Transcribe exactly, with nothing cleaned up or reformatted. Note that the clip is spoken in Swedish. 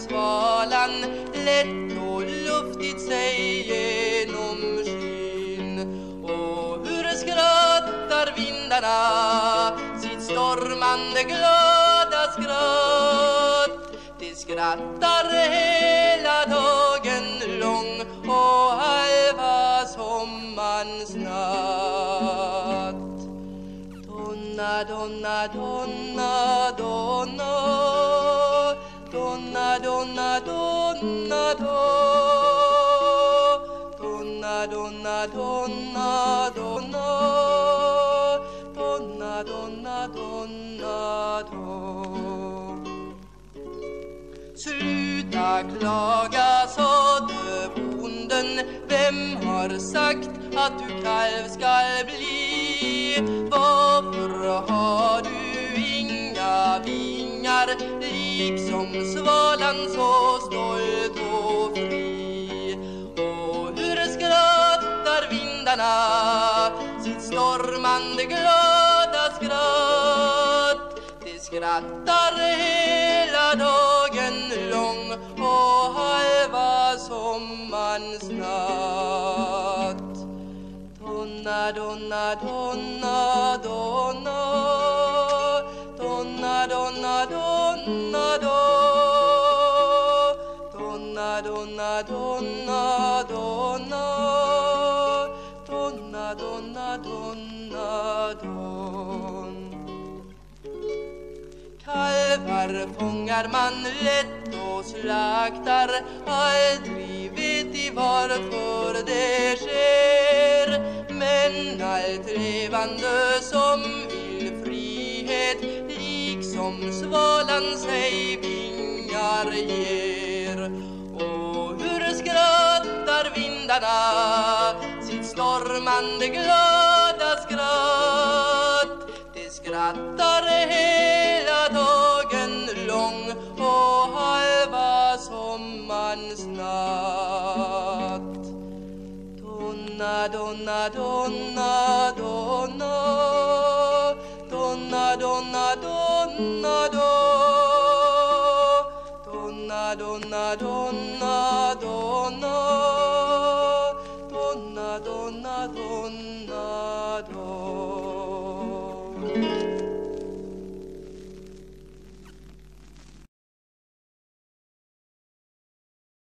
svalan lätt och luftigt sig genom skyn. Och hur skrattar vindarna sitt stormande glada skratt. De skrattar hela dagen lång och halva sommarns natt. Donna, donna, donna, donna, donna, donna, donna, donna, donna, donna, donna, donna, donna, donna, donna. Sluta klaga, sade bonden, vem har sagt att du kalv skall bli? Varför har du inga vingar, liksom svalan så stolt och fri? Och hur skrattar vindarna sitt stormande glada skratt? De skrattar hela dagen lång och halva sommarns natt. Donna, donna, donna, donna, donna, donna, donna, donna, donna, donna, donna, donna, donna, donna, donna. Kalvar fångar man lätt och slaktar, aldrig vet de varför det sker. Men allt levande som vill frihet, liksom svalan sig vingar ger. Och hur skrattar vindarna sitt stormande glada skratt. De skrattar hela dagen lång och halva sommarns natt. Donna, donna, donna, donna.